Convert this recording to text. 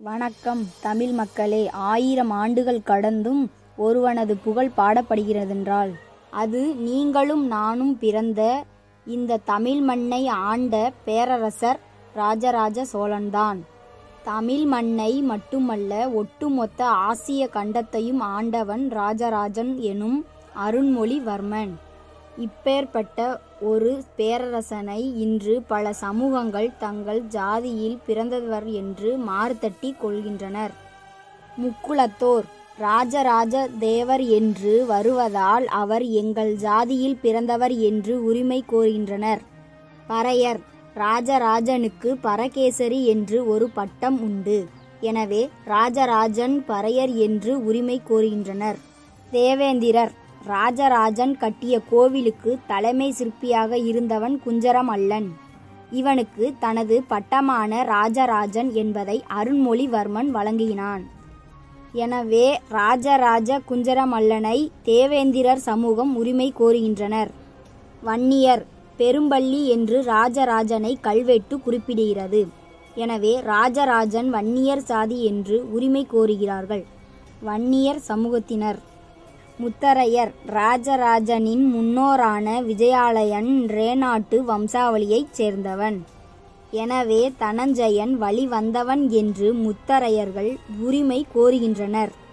வணக்கம் தமிழ் மக்களே. 1000 ஆண்டுகள் கடந்தும் ஒருவனது புகழ் பாடப்படுகிறதென்றால் அது நீங்களும் நானும் பிறந்த இந்த தமிழ் மண்ணை ஆண்ட பேரரசர் ராஜராஜ சோழன்தான். தமிழ் மண்ணை மட்டுமல்ல, ஒட்டுமொத்த ஆசிய கண்டத்தையும் ஆண்டவன் ராஜராஜன் எனும் அருண்மொழிவர்மன். இப்பேற்பட்ட ஒரு பேரரசனை இன்று பல சமூகங்கள் தங்கள் ஜாதியில் பிறந்தவர் என்று மாறுதட்டி கொள்கின்றனர். முக்குலத்தோர் ராஜராஜ தேவர் என்று வருவதால் அவர் எங்கள் ஜாதியில் பிறந்தவர் என்று உரிமை கோருகின்றனர். பறையர் ராஜராஜனுக்கு பரகேசரி என்று ஒரு பட்டம் உண்டு. எனவே ராஜராஜன் பறையர் என்று உரிமை கோருகின்றனர். தேவேந்திரர் ராஜராஜன் கட்டிய கோவிலுக்கு தலைமை சிற்பியாக இருந்தவன் குஞ்சரமல்லன். இவனுக்கு தனது பட்டமான ராஜராஜன் என்பதை அருண்மொழிவர்மன் வழங்கினான். எனவே ராஜராஜ குஞ்சரமல்லனை தேவேந்திரர் சமூகம் உரிமை கோருகின்றனர். வன்னியர் பெரும்பள்ளி என்று ராஜராஜனை கல்வெட்டு குறிப்பிடுகிறது. எனவே ராஜராஜன் வன்னியர் சாதி என்று உரிமை கோருகிறார்கள் வன்னியர் சமூகத்தினர். முத்தரையர் ராஜராஜனின் முன்னோரான விஜயாலயன் ரேநாட்டு வம்சாவளியைச் சேர்ந்தவன். எனவே தனஞ்சயன் வழி வந்தவன் என்று முத்தரையர்கள் உரிமை கோருகின்றனர்.